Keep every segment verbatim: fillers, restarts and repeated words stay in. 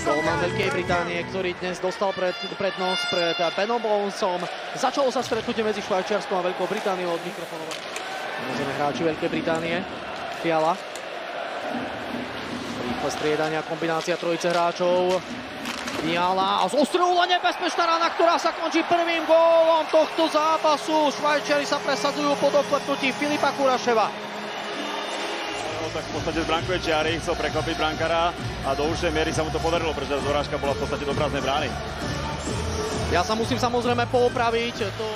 Golman Veľkej Británie, ktorý dnes dostal pred, prednosť pred Benom Bonesom. Začalo sa stretnutie medzi Švajčiarskom a Veľkou Britániou od mikrofónov. Samozrejme hráči Veľkej Británie. Fiala. Rýchle striedania, kombinácia trojice hráčov. Fiala a z ostrova nebezpečná rána, ktorá sa končí prvým gólom tohto zápasu. Švajčiari sa presadzujú po doklepnutí Filipa Kuraševa. Tak v podstate z brankovej čiary chcel prekvapiť brankára a do určitej miery sa mu to podarilo, pretože dorážka bola v podstate do prázdnej brány. Ja sa musím samozrejme poopraviť. To...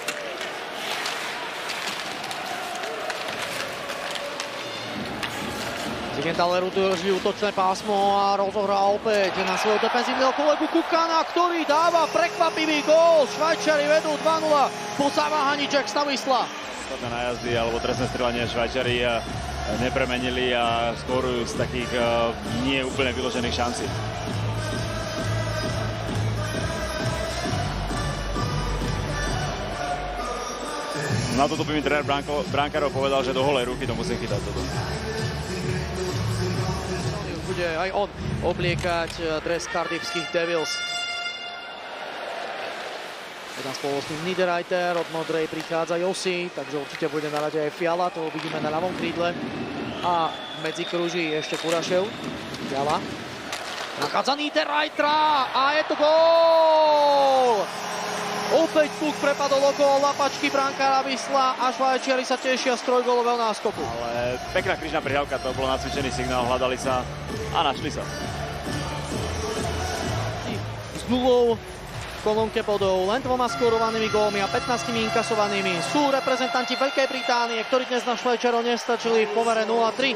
Zigenthaler udrží útočné pásmo a rozohrá opäť na svojho defenzívneho kolegu Kukana, ktorý dáva prekvapivý gól. Švajčiari vedú dva nula po zaváhaní Jack Stavisla. Ostatné nájazdy alebo trestné strelanie Švajčiari nepremenili a skórujú z takých uh, nie úplne vyložených šancí. Na toto by mi tréner brankárov povedal, že do holej ruky to musí chytať toto. Bude aj on obliekať dres cardiffských Devils. Jeden spoločný Niederreiter, od modrej prichádza Josi, takže určite bude na rade aj Fiala, to uvidíme na ľavom krídle. A medzi kruží ešte Kurašev. Fiala. Nachádza Niederreitera a je to gól! Opäť puk prepadol okolo lapačky brankára Wisla a Švajčiari sa tešia z trojgólového náskoku. Ale pekná krížna prihrávka, to bol nacvičený signál, hľadali sa a našli sa. S nulou v kolónke bodov, len dvoma skórovanými gólmi a pätnástimi inkasovanými sú reprezentanti Veľkej Británie, ktorí dnes na Švajčiarov nestačili v pomere nula tri.